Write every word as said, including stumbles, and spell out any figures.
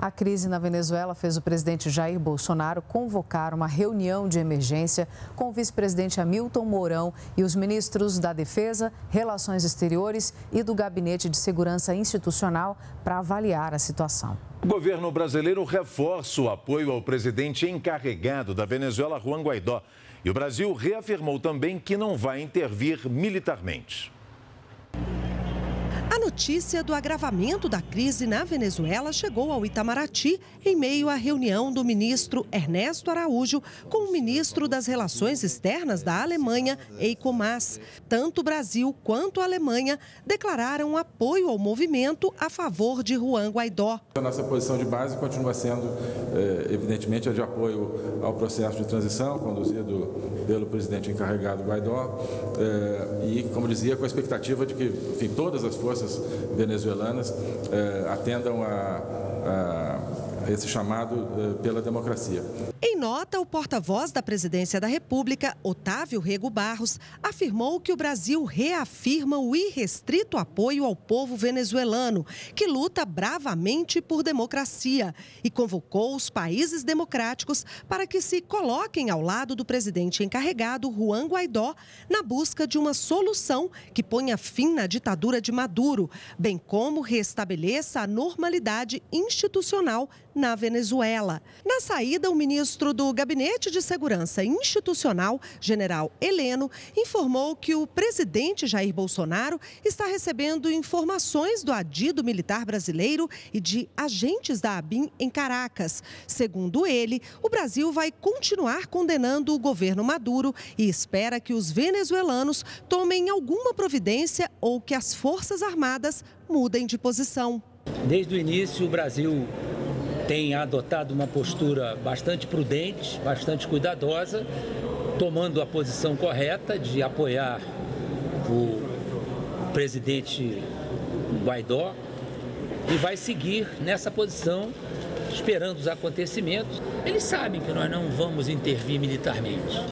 A crise na Venezuela fez o presidente Jair Bolsonaro convocar uma reunião de emergência com o vice-presidente Hamilton Mourão e os ministros da Defesa, Relações Exteriores e do Gabinete de Segurança Institucional para avaliar a situação. O governo brasileiro reforça o apoio ao presidente encarregado da Venezuela, Juan Guaidó. E o Brasil reafirmou também que não vai intervir militarmente. A notícia do agravamento da crise na Venezuela chegou ao Itamaraty em meio à reunião do ministro Ernesto Araújo com o ministro das Relações Externas da Alemanha, Heiko Maas. Tanto o Brasil quanto a Alemanha declararam apoio ao movimento a favor de Juan Guaidó. A nossa posição de base continua sendo, evidentemente, a de apoio ao processo de transição conduzido pelo presidente encarregado Guaidó e, como dizia, com a expectativa de que, enfim, todas as forças venezuelanas eh, atendam a, a esse chamado eh, pela democracia. Em nota, o porta-voz da Presidência da República, Otávio Rego Barros, afirmou que o Brasil reafirma o irrestrito apoio ao povo venezuelano, que luta bravamente por democracia, e convocou os países democráticos para que se coloquem ao lado do presidente encarregado, Juan Guaidó, na busca de uma solução que ponha fim na ditadura de Maduro, bem como restabeleça a normalidade institucional na Venezuela. Na saída, o ministro do Gabinete de Segurança Institucional, general Heleno, informou que o presidente Jair Bolsonaro está recebendo informações do adido militar brasileiro e de agentes da ABIN em Caracas. Segundo ele, o Brasil vai continuar condenando o governo Maduro e espera que os venezuelanos tomem alguma providência ou que as Forças Armadas mudem de posição. Desde o início, o Brasil tem adotado uma postura bastante prudente, bastante cuidadosa, tomando a posição correta de apoiar o presidente Guaidó e vai seguir nessa posição, esperando os acontecimentos. Eles sabem que nós não vamos intervir militarmente.